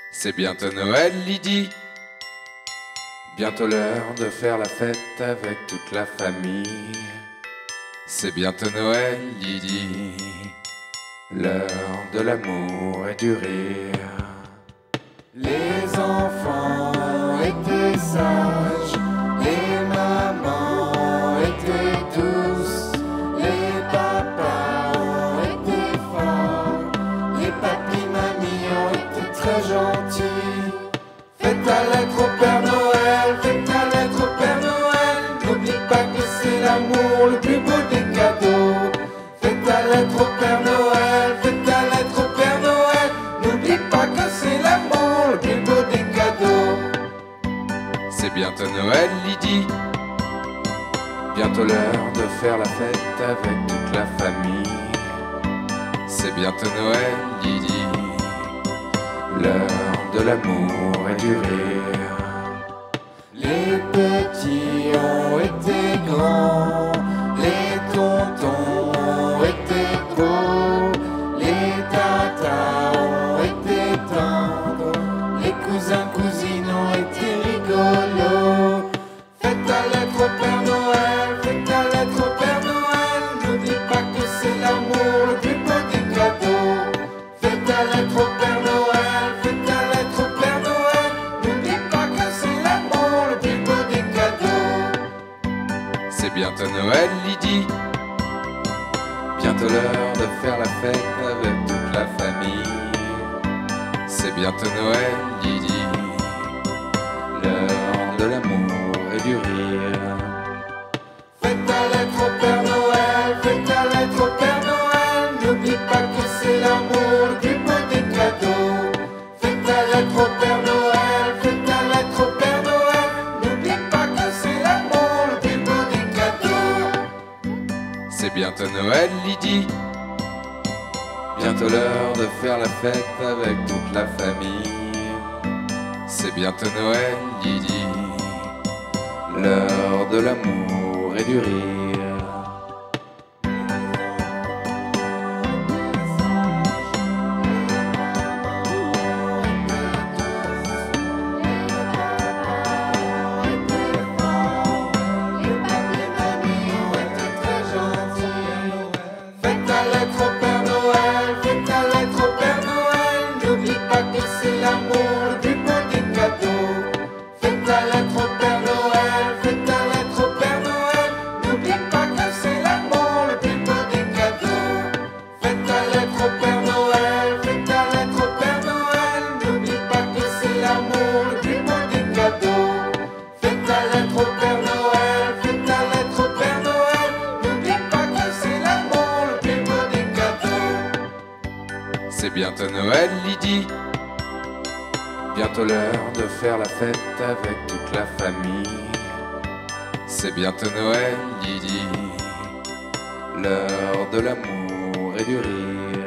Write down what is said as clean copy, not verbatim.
C'est bientôt Noël, Lydie. Bientôt l'heure de faire la fête avec toute la famille. C'est bientôt Noël, Lydie. L'heure de l'amour et du rire. Les enfants étaient sages, les mamans étaient douces, les papas ont été forts, les papis mamies ont été très gentils. Faites ta lettre au Père Noël, faites ta lettre au Père Noël, n'oublie pas que c'est l'amour le plus beau des cadeaux. Faites ta lettre au Père Noël, faites ta lettre au Père Noël, n'oublie pas que c'est l'amour le plus beau des cadeaux. C'est bientôt Noël, Lydie. Bientôt l'heure de faire la fête avec toute la famille. C'est bientôt Noël, Lydie. L'heure de l'amour et du rire. Les petits ont été grands, les tontons ont été beaux, les tatas ont été tendres, les cousins cousines ont été rigolos. Faites ta lettre au Père Noël, faites ta lettre au Père Noël, n'oublie pas que c'est l'amour le plus beau des cadeaux. Faites ta lettre au Père Noël, faites ta lettre au Père Noël, n'oublie pas que c'est l'amour le plus beau des cadeaux. C'est bientôt Noël, Lydie. Bientôt l'heure de faire la fête avec toute la famille. C'est bientôt Noël, Lydie. L'heure de l'amour et du rire. Faites ta lettre au Père Noël, faites ta lettre au Père Noël, n'oublie pas que c'est l'amour le plus beau des cadeaux. Faites ta lettre au Père Noël, faites ta lettre au Père Noël, n'oublie pas que c'est l'amour le plus beau des cadeaux. C'est bientôt Noël, Lydie. Bientôt l'heure de faire la fête avec toute la famille. C'est bientôt Noël, Lydie. L'heure de l'amour et du rire. Faites ta lettre au Père Noël, faites ta lettre au Père Noël, n'oublie pas que c'est l'amour le plus beau des cadeaux. Faites ta lettre au Père Noël, faites ta lettre au Père Noël, n'oublie pas que c'est l'amour le plus beau des cadeaux. Faites ta lettre au Père Noël, faites ta lettre au Père Noël, n'oublie pas que c'est l'amour le plus beau des cadeaux. Faites ta lettre au Père Noël, faites ta lettre au Père Noël, n'oublie pas que c'est l'amour le plus beau des cadeaux. C'est bientôt Noël, Lydie. Bientôt l'heure de faire la fête avec toute la famille. C'est bientôt Noël, Lydie. L'heure de l'amour et du rire.